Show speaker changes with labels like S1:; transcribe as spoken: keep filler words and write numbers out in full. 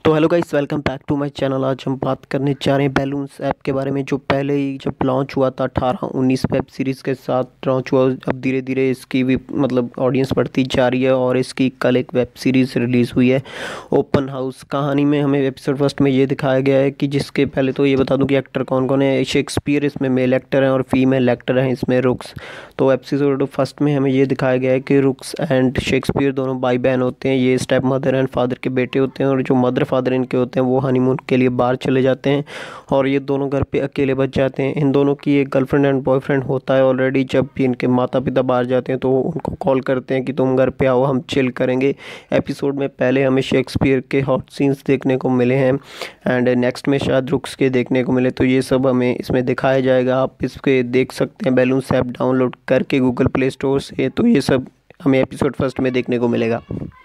S1: तो hello guys, welcome back to my channel. आज हम बात करने जा रहे हैं बैलून्स ऐप के बारे में, जो पहले ही जब लॉन्च हुआ था अठारह उन्नीस वेब सीरीज़ के साथ लॉन्च हुआ। अब धीरे धीरे इसकी भी मतलब ऑडियंस बढ़ती जा रही है और इसकी कल एक वेब सीरीज़ रिलीज़ हुई है, ओपन हाउस। कहानी में हमें एपिसोड फर्स्ट में ये दिखाया गया है कि जिसके पहले तो ये बता दूं कि एक्टर कौन कौन है। शेक्सपियर इसमें मेल एक्टर हैं और फीमेल एक्टर हैं इसमें रुक्स। तो एपिसोड फर्स्ट में हमें ये दिखाया गया है कि रुक्स एंड शेक्सपियर दोनों भाई बहन होते हैं। ये स्टेप मदर एंड फादर के बेटे होते हैं और जो मदर फादर इनके होते हैं वो हनीमून के लिए बाहर चले जाते हैं और ये दोनों घर पे अकेले बच जाते हैं। इन दोनों की एक गर्लफ्रेंड एंड बॉयफ्रेंड होता है ऑलरेडी। जब भी इनके माता पिता बाहर जाते हैं तो उनको कॉल करते हैं कि तुम घर पे आओ, हम चिल करेंगे। एपिसोड में पहले हमें शेक्सपियर के हॉट सीन्स देखने को मिले हैं एंड नेक्स्ट में शायद रुक्स के देखने को मिले। तो ये सब हमें इसमें दिखाया जाएगा। आप इसके देख सकते हैं बैलून्स ऐप डाउनलोड करके गूगल प्ले स्टोर से। तो ये सब हमें एपिसोड फर्स्ट में देखने को मिलेगा।